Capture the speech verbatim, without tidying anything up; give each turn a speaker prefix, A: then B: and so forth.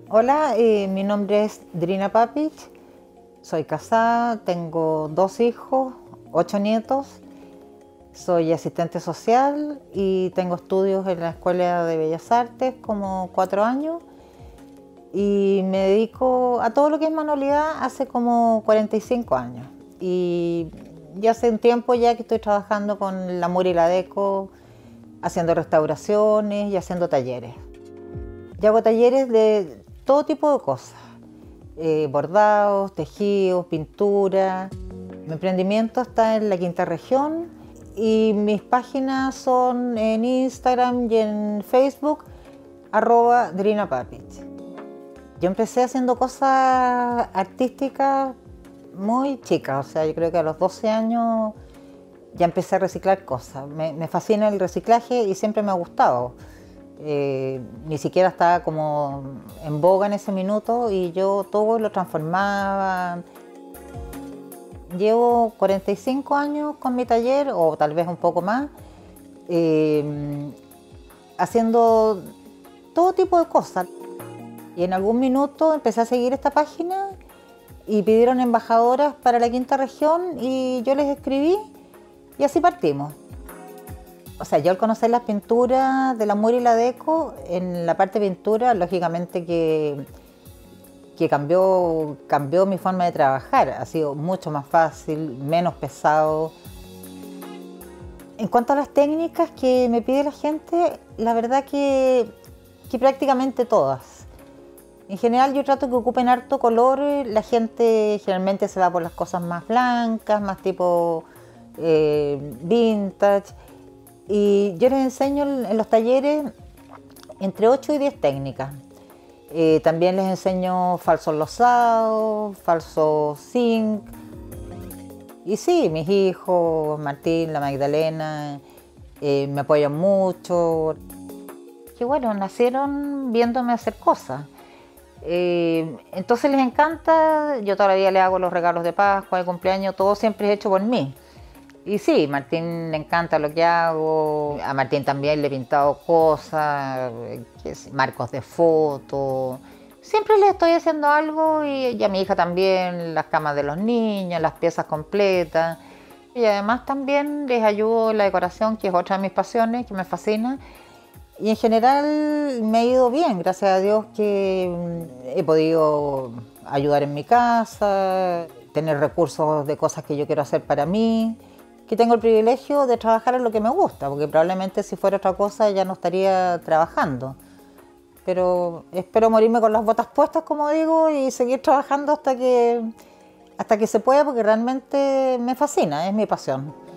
A: Hola, eh, mi nombre es Drina Papic, soy casada, tengo dos hijos, ocho nietos, soy asistente social y tengo estudios en la Escuela de Bellas Artes como cuatro años y me dedico a todo lo que es manualidad hace como cuarenta y cinco años y ya hace un tiempo ya que estoy trabajando con la Muri y la Deco, haciendo restauraciones y haciendo talleres. Yo hago talleres de todo tipo de cosas, eh, bordados, tejidos, pintura. Mi emprendimiento está en la quinta región y mis páginas son en Instagram y en Facebook, arroba Drina Papic. Yo empecé haciendo cosas artísticas muy chicas, o sea, yo creo que a los doce años ya empecé a reciclar cosas. Me, me fascina el reciclaje y siempre me ha gustado. Eh, ni siquiera estaba como en boga en ese minuto y yo todo lo transformaba. Llevo cuarenta y cinco años con mi taller, o tal vez un poco más, eh, haciendo todo tipo de cosas. Y en algún minuto empecé a seguir esta página y pidieron embajadoras para la quinta región y yo les escribí y así partimos. O sea, yo al conocer las pinturas de la Muri y la Deco, en la parte de pintura, lógicamente que, que cambió, cambió mi forma de trabajar. Ha sido mucho más fácil, menos pesado. En cuanto a las técnicas que me pide la gente, la verdad que, que prácticamente todas. En general yo trato que ocupen harto color. La gente generalmente se va por las cosas más blancas, más tipo eh, vintage. Y yo les enseño en los talleres entre ocho y diez técnicas. Eh, también les enseño falsos losados, falsos zinc. Y sí, mis hijos, Martín, la Magdalena, eh, me apoyan mucho. Que bueno, nacieron viéndome hacer cosas. Eh, entonces les encanta, yo todavía les hago los regalos de Pascua, de cumpleaños, todo siempre es hecho por mí. Y sí, a Martín le encanta lo que hago, a Martín también le he pintado cosas, marcos de fotos. Siempre le estoy haciendo algo y, y a mi hija también, las camas de los niños, las piezas completas. Y además también les ayudo en la decoración, que es otra de mis pasiones, que me fascina. Y en general me ha ido bien, gracias a Dios que he podido ayudar en mi casa, tener recursos de cosas que yo quiero hacer para mí. Que tengo el privilegio de trabajar en lo que me gusta, porque probablemente si fuera otra cosa ya no estaría trabajando. Pero espero morirme con las botas puestas, como digo, y seguir trabajando hasta que, hasta que se pueda, porque realmente me fascina, es mi pasión.